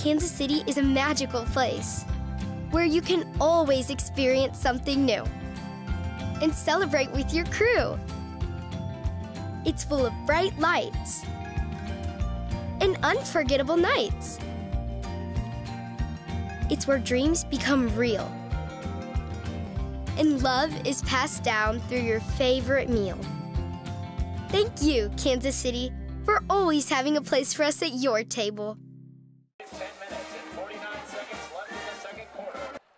Kansas City is a magical place where you can always experience something new and celebrate with your crew. It's full of bright lights and unforgettable nights. It's where dreams become real and love is passed down through your favorite meal. Thank you, Kansas City, for always having a place for us at your table. 10 minutes and 49 seconds left in the second quarter.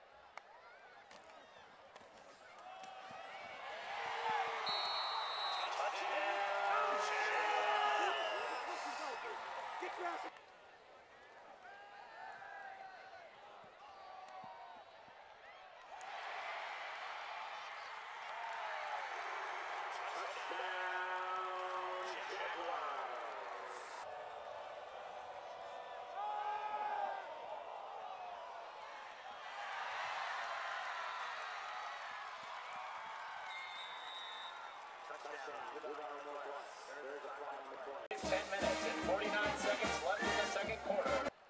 Touchdown. 10 minutes and 49 seconds left in the second quarter.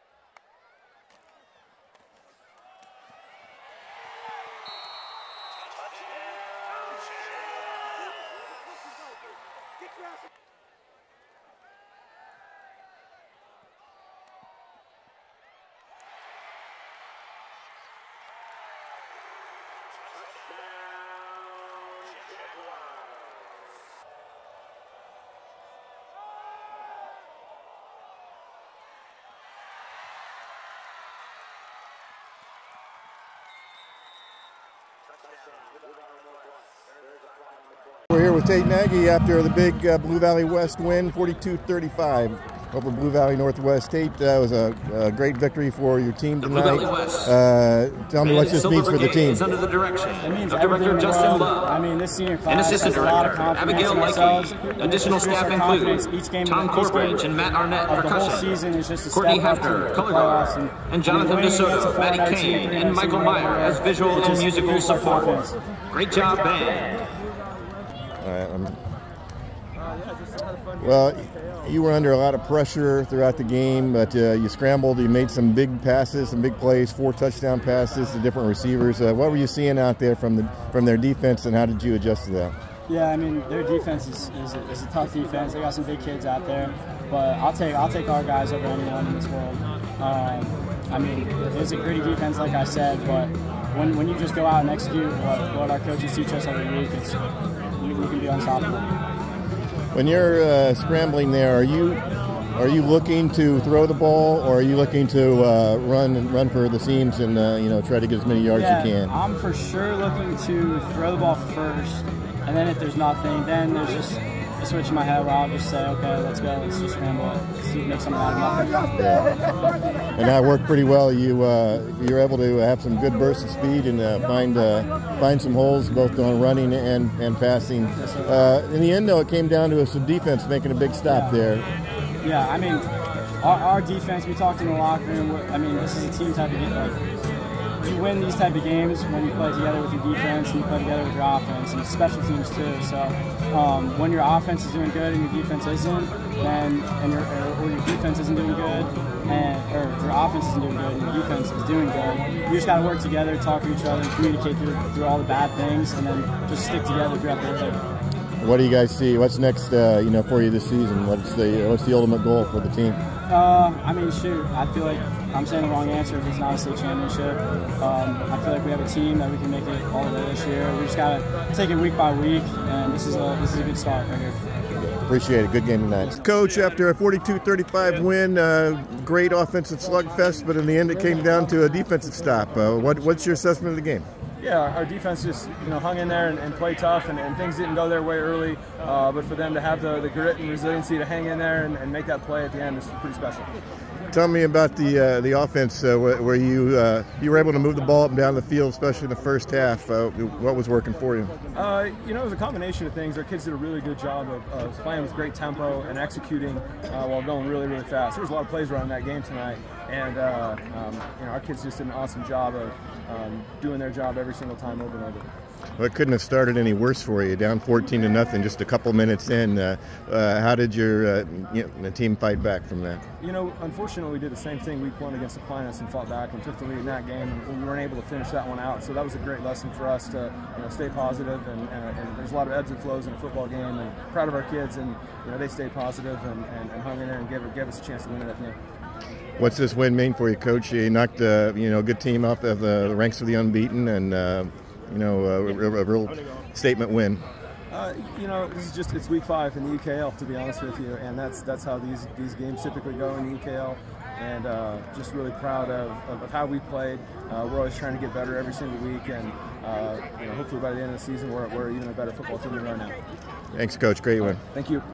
We're here with Tate Nagy after the big Blue Valley West win, 42-35 over Blue Valley Northwest. Tate, that was a great victory for your team tonight. Blue Valley West. Tell me what this means for the team. Is under the direction of Director Justin Love. I mean, this senior class and Assistant has a lot of Director confidence Abigail in ourselves. Likey. Additional staff include Tom Corbridge and Matt Arnett of the whole percussion, season is just a Courtney step up to Hefner, the color playoffs, guard, and Jonathan DeSoto, Maddie Kane, and Michael Meyer as visual and musical support. Great job, band. Well, you were under a lot of pressure throughout the game, but you scrambled. You made some big passes, some big plays, 4 touchdown passes to different receivers. What were you seeing out there from their defense, and how did you adjust to that? Yeah, I mean, their defense is a tough defense. They got some big kids out there, but I'll take our guys over anyone in this world. I mean, it's a gritty defense, like I said, but when you just go out and execute what our coaches teach us every week, we can be unstoppable. When you're scrambling there, are you looking to throw the ball, or are you looking to run for the seams and try to get as many yards as you can? I'm for sure looking to throw the ball first, and then if there's nothing, then there's just a switch in my head where I'll just say, okay, let's go, let's just scramble it, see make something out of nothing. Yeah. And that worked pretty well. You're able to have some good bursts of speed and find some holes both on running and passing. In the end, though, it came down to some defense making a big stop there. Yeah, I mean, our defense, we talked in the locker room, I mean, this is a team type of game. You win these type of games when you play together with your defense and you play together with your offense and special teams too. So when your offense is doing good and your defense isn't, then or your defense isn't doing good, or your offense isn't doing good and your defense is doing good, you just got to work together, talk to each other, and communicate through all the bad things, and then just stick together throughout the whole thing. What do you guys see? What's next, for you this season? What's the ultimate goal for the team? I mean, shoot, I feel like I'm saying the wrong answer if it's not a state championship. I feel like we have a team that we can make it all the way this year. We just gotta take it week by week, and this is a good start right here. Appreciate it. Good game tonight. Coach, after a 42-35 win, great offensive slugfest, but in the end it came down to a defensive stop. What's your assessment of the game? Yeah, our defense just hung in there and played tough, and things didn't go their way early. But for them to have the grit and resiliency to hang in there and make that play at the end is pretty special. Tell me about the offense where you were able to move the ball up and down the field, especially in the first half. What was working for you? It was a combination of things. Our kids did a really good job of playing with great tempo and executing while going really, really fast. There was a lot of plays around that game tonight, and our kids just did an awesome job of doing their job every single time over and over. Well, it couldn't have started any worse for you. Down 14-0, just a couple minutes in. How did your the team fight back from that? Unfortunately, we did the same thing week 1 against Aquinas and fought back and took the lead in that game, and we weren't able to finish that one out. So that was a great lesson for us to stay positive. And there's a lot of ebbs and flows in a football game. And proud of our kids, and they stayed positive and hung in there and gave us a chance to win it at the end. What's this win mean for you, Coach? You knocked a good team off of the ranks of the unbeaten, and a real statement win. It's week 5 in the UKL, to be honest with you, and that's how these games typically go in the UKL. And just really proud of how we played. We're always trying to get better every single week, and hopefully by the end of the season we're even a better football team than we are now. Thanks, Coach. Great win. Thank you.